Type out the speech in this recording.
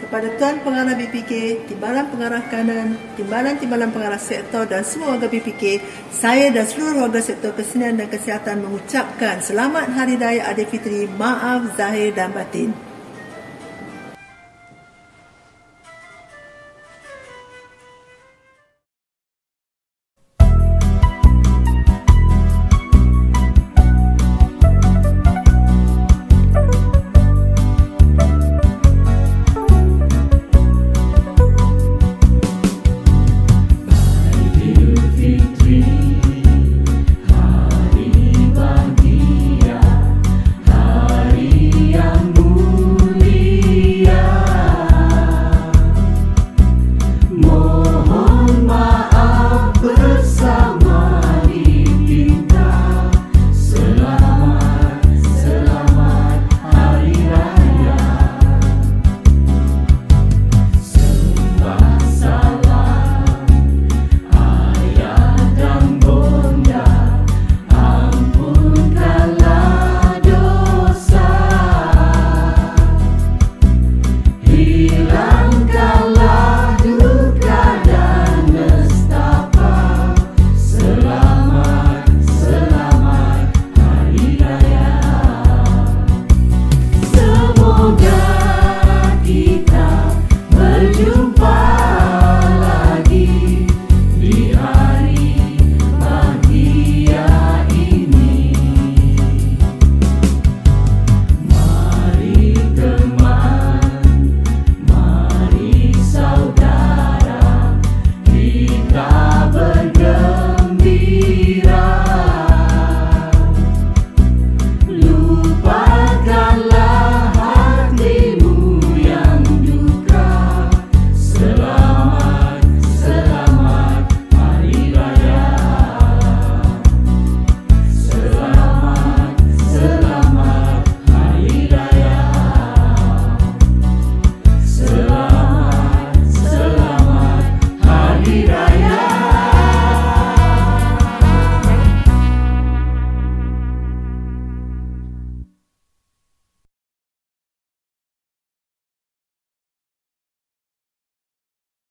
kepada Tuan Pengarah BPK, Timbalan Pengarah Kanan, Timbalan-Timbalan Pengarah Sektor dan semua warga BPK, saya dan seluruh warga Sektor Kesenian dan Kesihatan mengucapkan Selamat Hari Raya Aidilfitri, maaf zahir dan batin.